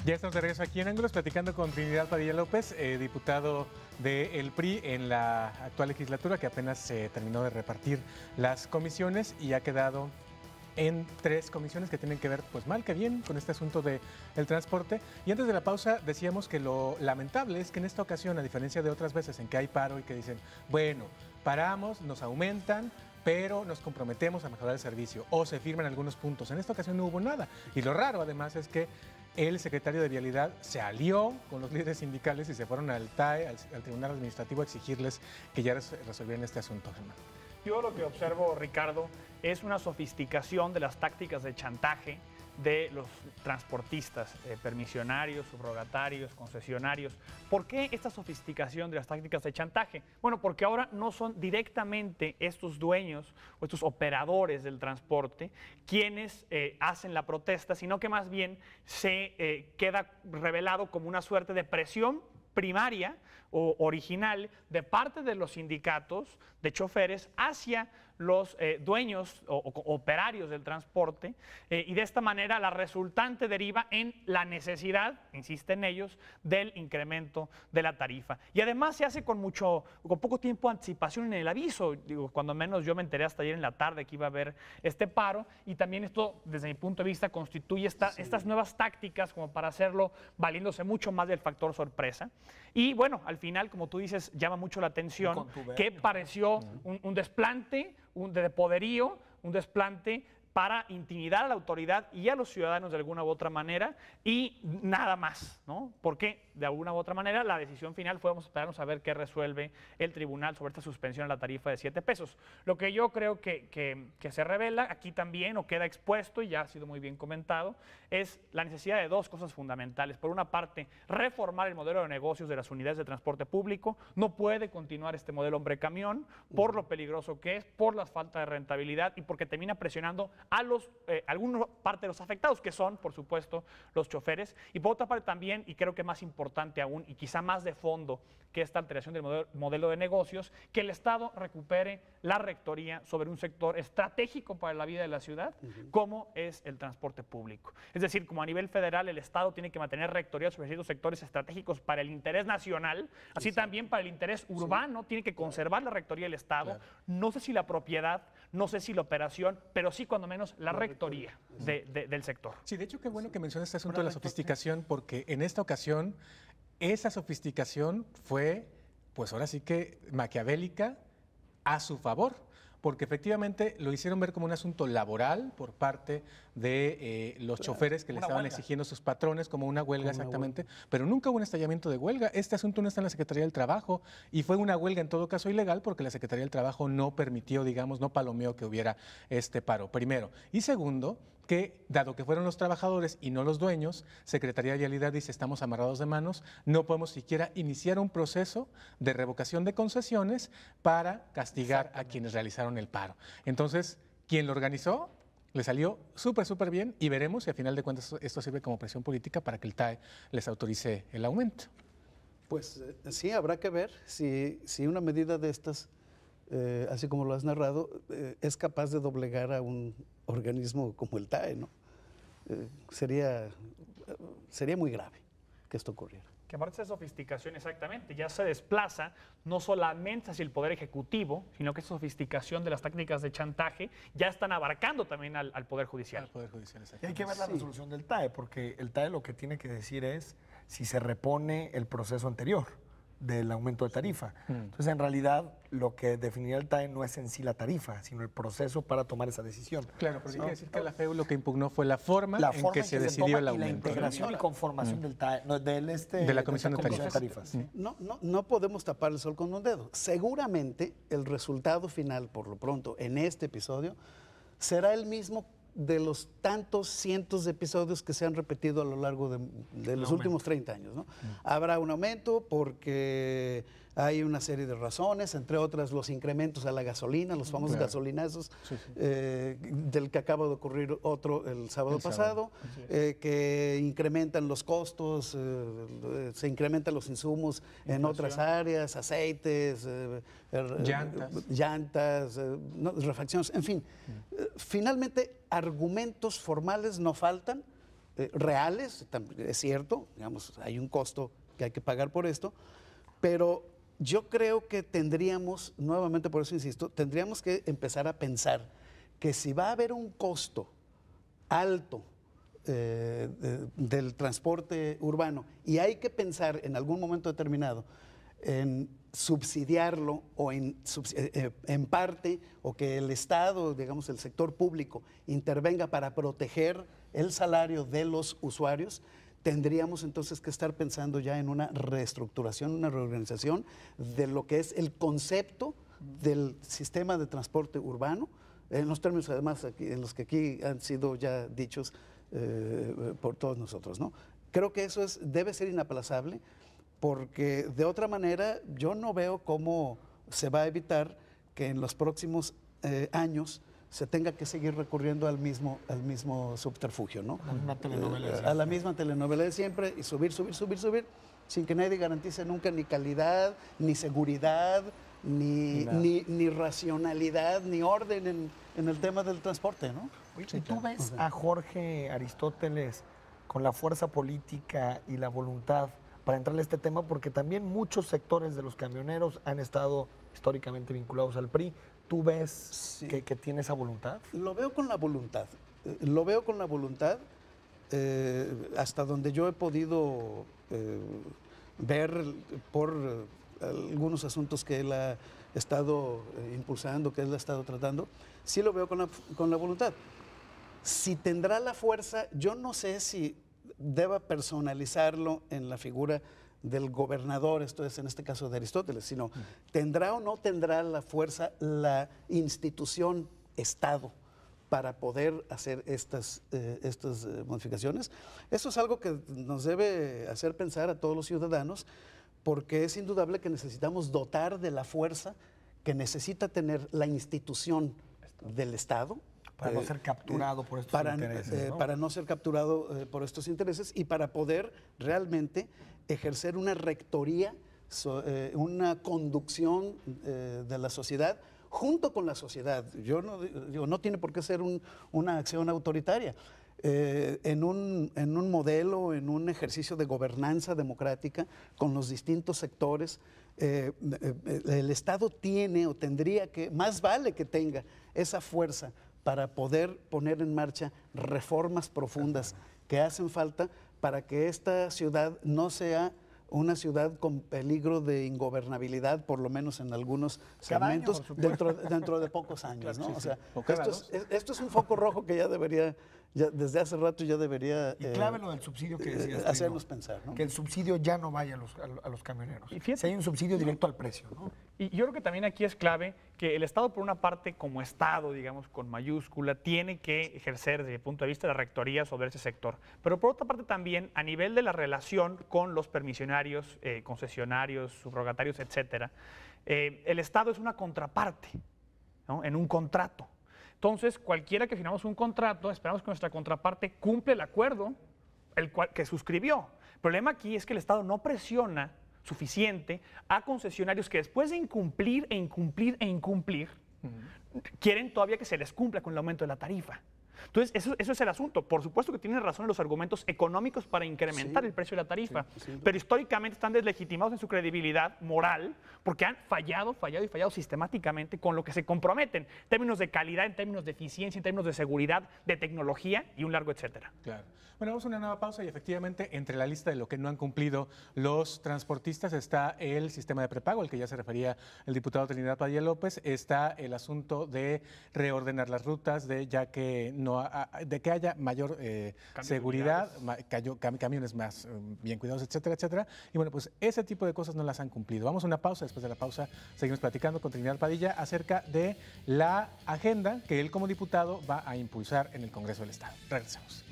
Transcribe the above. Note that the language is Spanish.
Ya estamos de regreso aquí en Ángulos platicando con Trinidad Padilla López, diputado del PRI en la actual legislatura, que apenas se terminó de repartir las comisiones y ha quedado en 3 comisiones que tienen que ver, pues mal que bien, con este asunto del transporte. Y antes de la pausa decíamos que lo lamentable es que en esta ocasión, a diferencia de otras veces en que hay paro y que dicen, bueno, paramos, nos aumentan, pero nos comprometemos a mejorar el servicio o se firman algunos puntos. En esta ocasión no hubo nada. Y lo raro, además, es que el secretario de Vialidad se alió con los líderes sindicales y se fueron al TAE, al Tribunal Administrativo, a exigirles que ya resolvieran este asunto, Germán. Yo lo que observo, Ricardo, es una sofisticación de las tácticas de chantaje de los transportistas, permisionarios, subrogatarios, concesionarios. ¿Por qué esta sofisticación de las tácticas de chantaje? Bueno, porque ahora no son directamente estos dueños o estos operadores del transporte quienes hacen la protesta, sino que más bien se queda revelado como una suerte de presión primaria o original de parte de los sindicatos de choferes hacia los dueños o operarios del transporte y de esta manera la resultante deriva en la necesidad, insisten ellos, del incremento de la tarifa. Y además se hace con poco tiempo de anticipación en el aviso. Digo, cuando menos yo me enteré hasta ayer en la tarde que iba a haber este paro y también esto, desde mi punto de vista, constituye estas nuevas tácticas como para hacerlo valiéndose mucho más del factor sorpresa. Y bueno, al final, como tú dices, llama mucho la atención que pareció un desplante, de poderío, un desplante para intimidar a la autoridad y a los ciudadanos de alguna u otra manera y nada más, ¿no? Porque de alguna u otra manera la decisión final fue, vamos a esperarnos a ver qué resuelve el tribunal sobre esta suspensión a la tarifa de 7 pesos. Lo que yo creo que se revela aquí también o queda expuesto, y ya ha sido muy bien comentado, es la necesidad de 2 cosas fundamentales. Por una parte, reformar el modelo de negocios de las unidades de transporte público. No puede continuar este modelo hombre-camión por lo peligroso que es, por la falta de rentabilidad y porque termina presionando a alguna parte de los afectados, que son, por supuesto, los choferes. Y por otra parte también, y creo que más importante aún, y quizá más de fondo que esta alteración del modelo de negocios, que el Estado recupere la rectoría sobre un sector estratégico para la vida de la ciudad, como es el transporte público. Es decir, como a nivel federal el Estado tiene que mantener rectoría sobre ciertos sectores estratégicos para el interés nacional, así también para el interés urbano tiene que conservar la rectoría del Estado. No sé si la propiedad, no sé si la operación, pero sí cuando menos la rectoría del sector. Sí, de hecho, qué bueno que mencionas este asunto de la sofisticación, porque en esta ocasión esa sofisticación fue, pues ahora sí que maquiavélica a su favor, porque efectivamente lo hicieron ver como un asunto laboral por parte de los choferes que le estaban exigiendo a sus patrones, como una huelga exactamente, pero nunca hubo un estallamiento de huelga. Este asunto no está en la Secretaría del Trabajo y fue una huelga en todo caso ilegal porque la Secretaría del Trabajo no permitió, digamos, no palomeó que hubiera este paro, primero. Y segundo, que dado que fueron los trabajadores y no los dueños, Secretaría de Vialidad dice estamos amarrados de manos, no podemos siquiera iniciar un proceso de revocación de concesiones para castigar a quienes realizaron el paro. Entonces, quien lo organizó le salió súper bien y veremos si a final de cuentas esto sirve como presión política para que el TAE les autorice el aumento. Pues sí, habrá que ver si una medida de estas, así como lo has narrado, es capaz de doblegar a un organismo como el TAE, ¿no? Sería muy grave que esto ocurriera. Que aparte de esa sofisticación, exactamente, ya se desplaza no solamente hacia el Poder Ejecutivo, sino que esa sofisticación de las técnicas de chantaje ya están abarcando también al Poder Judicial. Al Poder Judicial, y hay que ver la resolución del TAE, porque el TAE lo que tiene que decir es si se repone el proceso anterior del aumento de tarifa. Entonces, en realidad, lo que definiría el TAE no es en sí la tarifa, sino el proceso para tomar esa decisión. Claro, pero hay que decir que la FEU lo que impugnó fue la forma en que se decidió el aumento. Y la integración y conformación del TAE, de la Comisión de Tarifas. No podemos tapar el sol con un dedo. Seguramente el resultado final, por lo pronto, en este episodio, será el mismo de los tantos cientos de episodios que se han repetido a lo largo de los últimos 30 años, ¿no? Habrá un aumento porque hay una serie de razones, entre otras los incrementos a la gasolina, los famosos gasolinazos, del que acaba de ocurrir otro el sábado pasado, que incrementan los costos, se incrementan los insumos en otras áreas, aceites, llantas, refacciones, en fin. Finalmente, argumentos formales no faltan reales, es cierto, digamos, hay un costo que hay que pagar por esto, pero yo creo que tendríamos, nuevamente por eso insisto, tendríamos que empezar a pensar que si va a haber un costo alto del transporte urbano y hay que pensar en algún momento determinado en subsidiarlo o en parte, o que el Estado, digamos, el sector público intervenga para proteger el salario de los usuarios, tendríamos entonces que estar pensando ya en una reestructuración, una reorganización de lo que es el concepto del sistema de transporte urbano, en los términos además en los que aquí han sido ya dichos por todos nosotros, ¿no? Creo que eso debe ser inaplazable, porque de otra manera yo no veo cómo se va a evitar que en los próximos años se tenga que seguir recurriendo al mismo subterfugio, ¿no? A la misma telenovela de a la misma telenovela de siempre, y subir, sin que nadie garantice nunca ni calidad, ni seguridad, ni racionalidad, ni orden en el tema del transporte, ¿no? Oye, ¿y tú ves a Jorge Aristóteles con la fuerza política y la voluntad para entrarle a este tema? Porque también muchos sectores de los camioneros han estado históricamente vinculados al PRI. ¿Tú ves que tiene esa voluntad? Lo veo con la voluntad. Hasta donde yo he podido ver por algunos asuntos que él ha estado impulsando, que él ha estado tratando, sí lo veo con la voluntad. Si tendrá la fuerza, yo no sé si deba personalizarlo en la figura del gobernador, esto es en este caso de Aristóteles, sino tendrá o no tendrá la fuerza la institución Estado para poder hacer estas modificaciones. Eso es algo que nos debe hacer pensar a todos los ciudadanos, porque es indudable que necesitamos dotar de la fuerza que necesita tener la institución del Estado, para no ser capturado por estos intereses, ¿no? Para no ser capturado por estos intereses y para poder realmente ejercer una rectoría, una conducción de la sociedad junto con la sociedad. Yo no digo, no tiene por qué ser una acción autoritaria. En un modelo, en un ejercicio de gobernanza democrática con los distintos sectores, el Estado tiene o tendría que, más vale que tenga esa fuerza para poder poner en marcha reformas profundas que hacen falta para que esta ciudad no sea una ciudad con peligro de ingobernabilidad, por lo menos en algunos segmentos, dentro de pocos años, ¿no? O sea, esto es un foco rojo que ya debería, desde hace rato ya debería y clave lo del subsidio que decías, hacernos pensar, ¿no? Que el subsidio ya no vaya a los camioneros. Y fíjate, si hay un subsidio directo al precio, ¿no? Y yo creo que también aquí es clave que el Estado, por una parte, como Estado, digamos, con mayúscula, tiene que ejercer desde el punto de vista de la rectoría sobre ese sector. Pero por otra parte también, a nivel de la relación con los permisionarios, concesionarios, subrogatarios, etcétera, el Estado es una contraparte, ¿no? En un contrato. Entonces, cualquiera que firmamos un contrato, esperamos que nuestra contraparte cumple el acuerdo que suscribió. El problema aquí es que el Estado no presiona suficiente a concesionarios que después de incumplir, quieren todavía que se les cumpla con el aumento de la tarifa. Entonces, eso es el asunto. Por supuesto que tienen razón en los argumentos económicos para incrementar el precio de la tarifa, pero históricamente están deslegitimados en su credibilidad moral porque han fallado sistemáticamente con lo que se comprometen en términos de calidad, en términos de eficiencia, en términos de seguridad, de tecnología y un largo etcétera. Claro. Bueno, vamos a una nueva pausa y efectivamente entre la lista de lo que no han cumplido los transportistas está el sistema de prepago, al que ya se refería el diputado Trinidad Padilla López, está el asunto de reordenar las rutas, de que haya mayor seguridad, camiones más bien cuidados, etcétera, etcétera. Y bueno, pues ese tipo de cosas no las han cumplido. Vamos a una pausa, después de la pausa seguimos platicando con Trinidad Padilla acerca de la agenda que él como diputado va a impulsar en el Congreso del Estado. Regresamos.